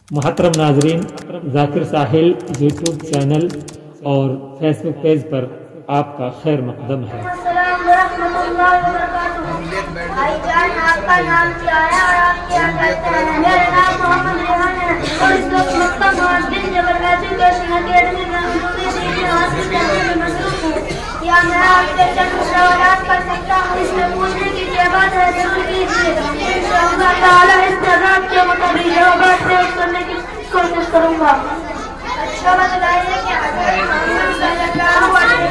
محترم ناظرین، Zakir Sahil YouTube channel اور فیس بک پیج پر آپ کا خیر مقدم ہے۔ السلام ورحمۃ اللہ وبرکاتہ۔ بھائی جان، آپ کا نام کیا ہے اور آپ کیا کرتے ہیں؟ میرا نام محمد ریحان ہے اور اس وقت مکہ معزز جبل ایجوکیشن اکیڈمی میں عمومی ڈگری حاصل کرنے میں مصروف ہوں۔ کیا میں آپ سے چند سوالات کر سکتا ہوں؟ اس میں پوچھنے کی جو بات ہے ضرور کیجیے، انشاءاللہ تعالیٰ اس جواب کے مطابق جوابات سے کرنے کی کوشش کروں گا۔ اچھا بتلائیے کہ حضرت محمد صلی اللہ علیہ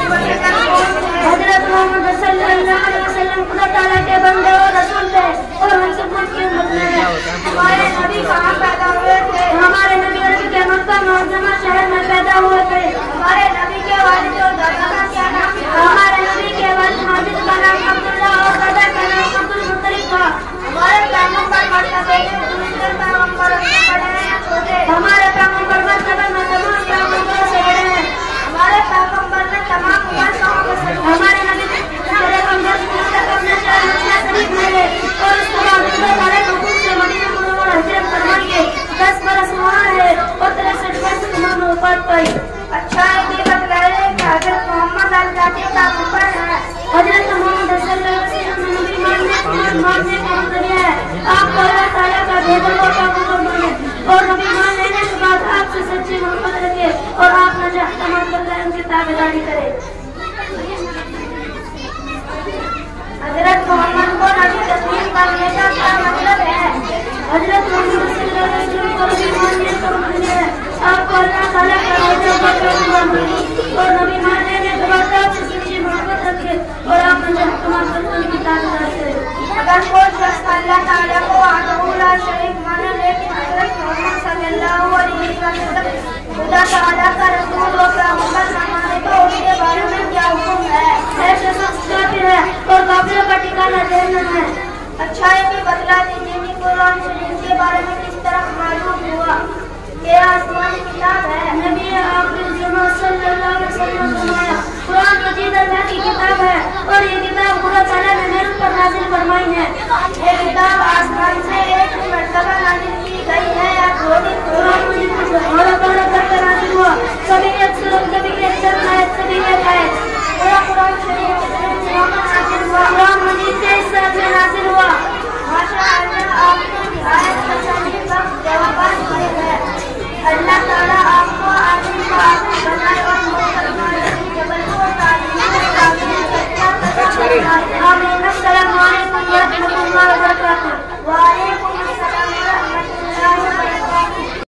وسلم خدا تعالیٰ کے بندے اور رسول تھے اور ہم سب کی امت میں ہیں۔ ہمارے نبی کہاں پیدا ہوئے تھے؟ ہمارے نبی عرب کے مکہ معظمہ شہر میں پیدا ہوئے تھے۔ ہمارے نبی کے والد اور دادا کا کیا نام تھا؟ ہمارے نبی کے والد ماجد کا نام عبداللہ اور دادا کا نام عبدالمطلب تھا۔ ہمارے پیغمبر مرتبے میں دوسرے پیغمبروں سے بڑے ہیں یا چھوٹے؟ ہمارے پیغمبر مرتبے میں تمام پیغمبروں سے بڑے ہیں۔ ہمارے پیغمبر نے تمام بادشاہوں کو سجدہ کیا۔ ہمارے نبی اپنے شہر مدینہ شریف میں گئے اور اس کے بعد اللہ تعالیٰ کے حکم سے مدینہ منورہ ہجرت فرمائیے۔ 10 برس وہاں رہے اور 63 برس عمر میں وفات پائی۔ اچھا یہ بتلائیے کہ حضرت محمد اللہ کے پیغمبر ہیں۔ حضرت محمد صلی اللہ علیہ وسلم نے نبی ماننے کا مطلب یہ ہے آپ کو اللہ تعالیٰ کا بھیجا ہوا پیغمبر مانے اور نبی مان لینے کے بعد آپ سے سچی محبت رکھے اور آپ نے جو احکامات بتائے ان کی تابعداری کرے۔ حضرت محمد کو نبی تسلیم کرنے کا کیا مطلب ہے؟ حضرت محمد صلی اللہ علیہ وسلم کو نبی ماننے کا مطلب ہے آپ کو اللہ تعالیٰ کا بھیجا ہوا پیغمبر مانے اور نبی مان لینے کے بعد آپ سے سچی محبت رکھے اور آپ نے جو احکامات بتائے ان کی تابعداری کرے۔ اگر کوئی شخص اللہ تعالیٰ کو وحدہ لا شریک مانے لیکن حضرت محمد صلی اللہ علیہ وسلم خدا تعالیٰ کا رسول و پیغمبر نہ مانے تو اس کے بارے میں کیا حکم ہے؟ ایسے شخص کافر ہے اور کافروں کا ٹھکانہ جہنم ہے۔ اچھا یہ بھی بتلا دیجیے کہ قرآن شریف کے بارے میں کس طرح معلوم ہوا؟ یہ آسمانی کتاب ہے۔ نبی آخر الزمان صلی اللہ علیہ وسلم نے فرمایا قرآن مجید اللہ کی کتاب ہے اور یہ کتاب خدا تعالیٰ نے میرے پر نازل فرمائی ہے۔ یہ کتاب آسمان